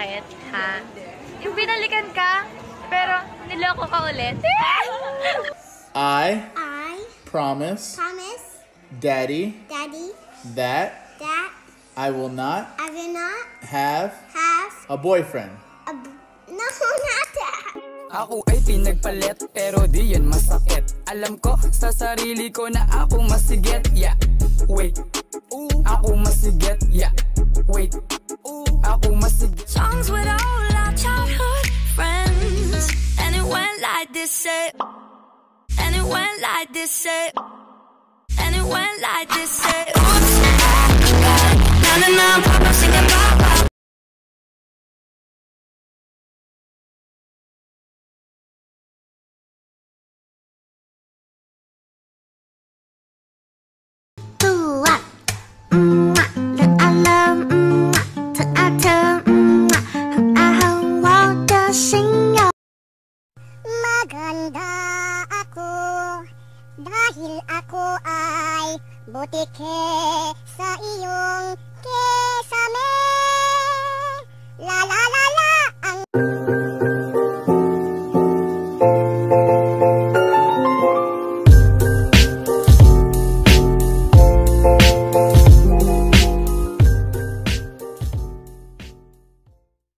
Bakit? Ha? Yung binalikan ka, pero niloko ka ulit. I promise Daddy that I will not have a boyfriend. No, not that. Ako ay pinagpalit pero di yan masakit. Alam ko sa sarili ko na ako masigit. Yeah, wait. Ako masigit. Yeah, wait. Ako masigit. Songs with all our childhood friends, and it went like this, and it went like this, and it went like this, oops, na na na, pop up, sing it, pop up. Maganda ako dahil ako ay butike sa iyong kesame. La la la la ang